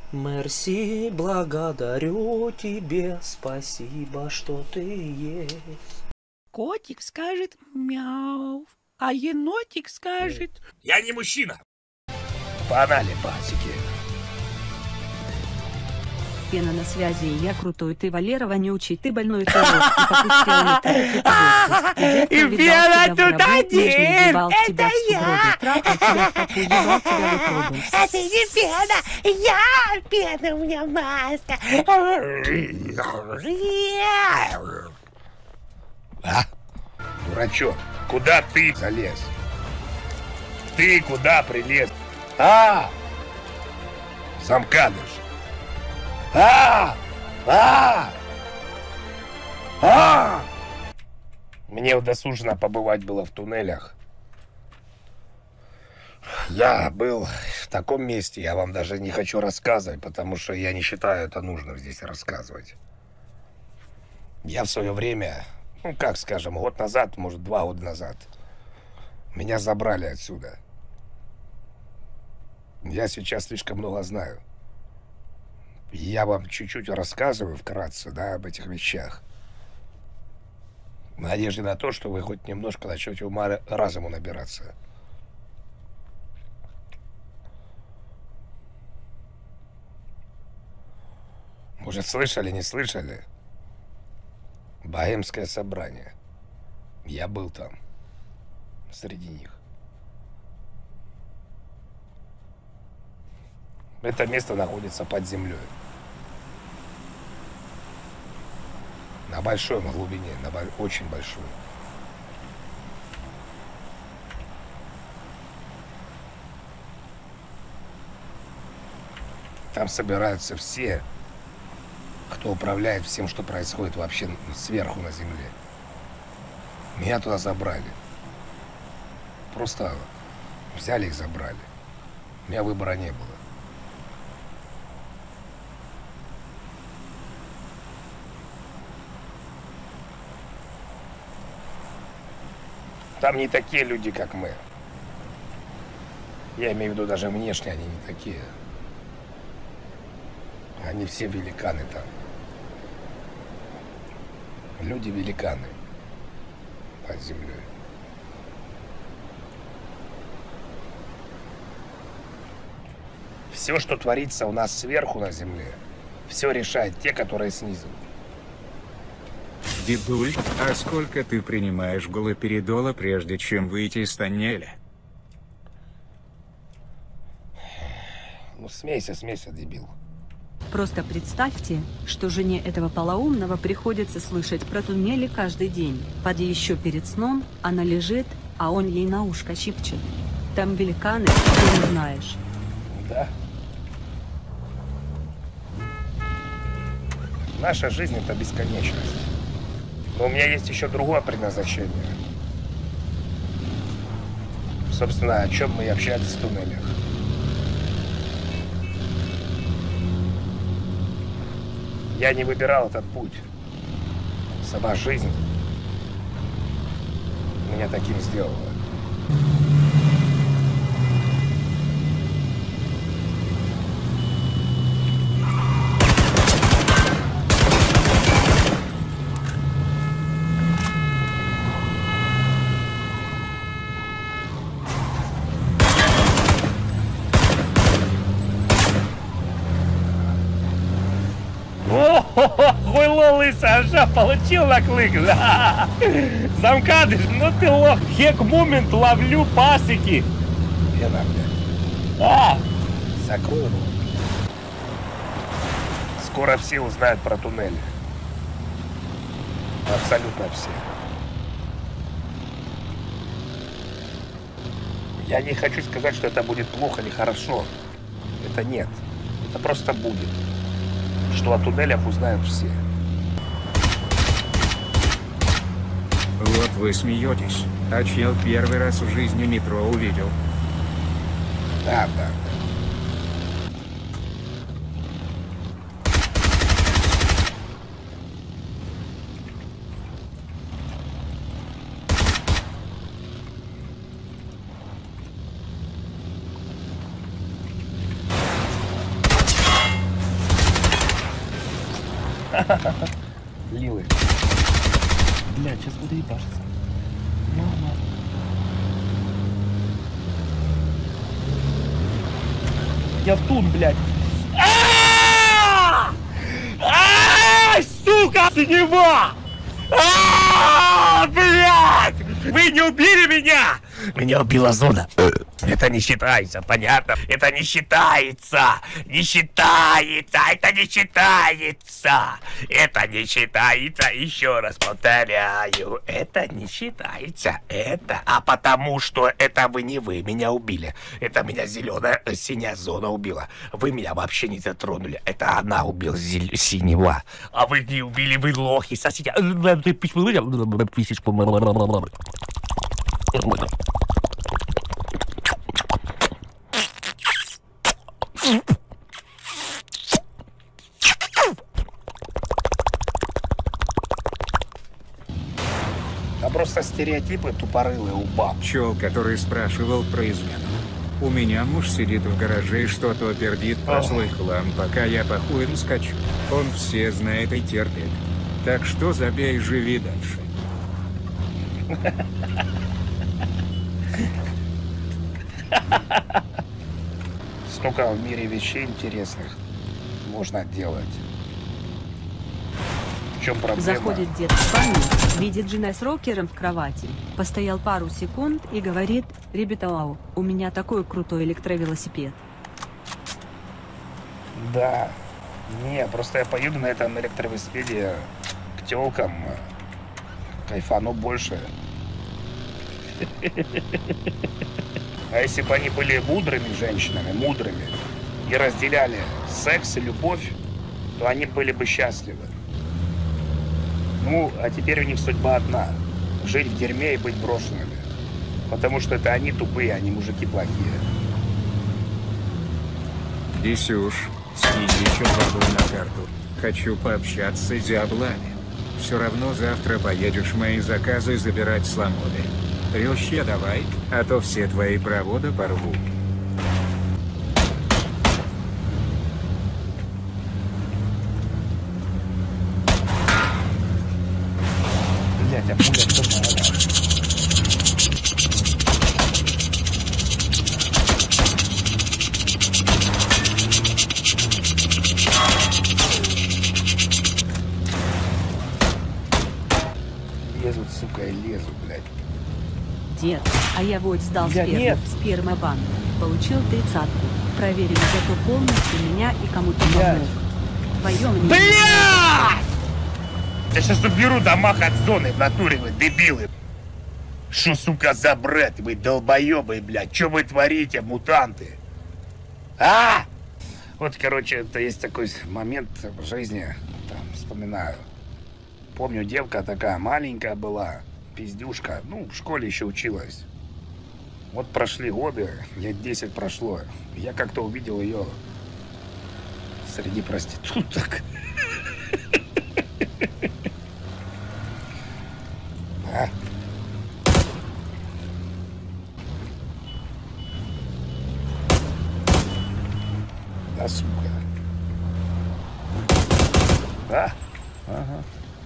Мерси, благодарю тебе, спасибо, что ты есть. Котик скажет мяу, а енотик скажет... Я не мужчина. Погнали, пасики. Пена на связи, и я крутой, ты Валера вонючий, ты больной, ты рот, ты попустил летать, И Пена тут один! Это я! Это не Пена! Я Пена, у меня маска! А? Дурачок, куда ты залез? Ты куда прилез? А! Замкадыш. А! Мне удосужено побывать было в туннелях. Я был в таком месте, я вам даже не хочу рассказывать, потому что я не считаю это нужным здесь рассказывать. Я в свое время, ну как скажем, год назад, может 2 года назад, меня забрали отсюда. Я сейчас слишком много знаю. Я вам чуть-чуть рассказываю вкратце, да, об этих вещах. В надежде на то, что вы хоть немножко начнете ума разуму набираться. Может, слышали, не слышали? Богемское собрание. Я был там, среди них. Это место находится под землей. На большой глубине, очень большой. Там собираются все, кто управляет всем, что происходит вообще сверху на земле. Меня туда забрали. Просто взяли и забрали. У меня выбора не было. Там не такие люди, как мы. Я имею в виду, даже внешне они не такие. Они все великаны там. Люди-великаны под землей. Все, что творится у нас сверху на земле, все решают те, которые снизу. Дедуль, а сколько ты принимаешь галоперидола, прежде чем выйти из тоннеля? Ну, смейся, дебил. Просто представьте, что жене этого полоумного приходится слышать про туннели каждый день. Поди еще перед сном, она лежит, а он ей на ушко шепчет. Там великаны, ты не знаешь. Да. Наша жизнь — это бесконечность. Но у меня есть еще другое предназначение. Собственно, о чем мы и общались в туннелях. Я не выбирал этот путь. Сама жизнь меня таким сделала. Хуйло лысый, аж получил наклик. Замкадыш, ну ты лох. Хек момент ловлю пасеки. Пена, блядь. А! Закрой его. Скоро все узнают про туннели. Абсолютно все. Я не хочу сказать, что это будет плохо или хорошо. Это нет. Это просто будет. Что о туннелях узнают все. Вот вы смеетесь, а чел первый раз в жизни метро увидел. Да. Лилы. Блядь, сейчас буду ебашиться. Мама. Я в тун, блядь. Сука, синева! Блядь! Вы не убили меня! Меня убила зона. Это не считается, понятно? Это не считается! Не считается! Это не считается! Это не считается! Еще раз повторяю. Это не считается. Это... А потому что это вы не вы меня убили. Это меня зеленая, синяя зона убила. Вы меня вообще не затронули. Это она убила синего. А вы не убили, вы лохи. Сосите. А просто стереотипы тупорылые у баб. Чел, который спрашивал про измену. У меня муж сидит в гараже и что-то пердит про свой хлам, пока я по хуям скачу. Он все знает и терпит. Так что забей, живи дальше. Столько в мире вещей интересных можно делать. В чем проблема? Заходит дед в спальню, видит жена с рокером в кровати. Постоял пару секунд и говорит: ребята, вау, у меня такой крутой электровелосипед. Да. Не, просто я поеду на этом электровелосипеде к тёлкам. Кайфану больше. А если бы они были мудрыми женщинами, мудрыми, и разделяли секс и любовь, то они были бы счастливы. Ну, а теперь у них судьба одна. Жить в дерьме и быть брошенными. Потому что это они тупые, а не мужики плохие. Дисюш, скинь еще бабу на карту. Хочу пообщаться с диаблами. Все равно завтра поедешь мои заказы забирать с Ламоды. Рёще давай, а то все твои проводы порву. Блять, а пуля кто надо? Лезут, сука, и лезут, блядь. Дед, а я вот сдал Я сперму нет. в спермобанк. Получил 30-ку. Проверили зато полностью меня и кому-то Блядь. помог. Твое мнение. Блядь! Я сейчас уберу домах от зоны в натуре, вы дебилы. Шо, сука, за бред, вы долбоебы, блядь. Что вы творите, мутанты? А? Вот, короче, это есть такой момент в жизни, там, вспоминаю. Помню, девка такая маленькая была, пиздюшка, ну, в школе еще училась. Вот прошли годы, лет 10 прошло. Я как-то увидел ее среди проституток. А? Да, сука. Да? Ага.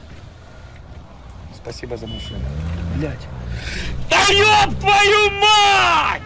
Спасибо за машину. Блядь. Да ёб твою мать!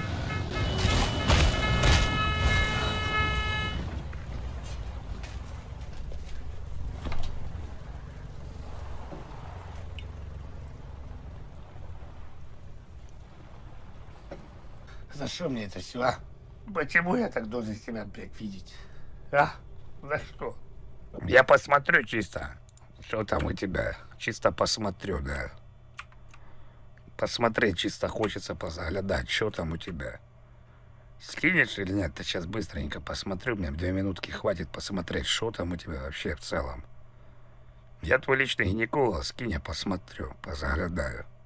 За что мне это все, а? Почему я так должен себя, блядь, видеть? А? За что? Я посмотрю чисто. Что там у тебя? Чисто посмотрю, да. Посмотреть чисто хочется, позаглядать. Что там у тебя? Скинешь или нет? Ты сейчас быстренько посмотрю. Мне 2 минутки хватит посмотреть, что там у тебя вообще в целом. Я твой личный гинеколог. Скинь, я посмотрю, позаглядаю.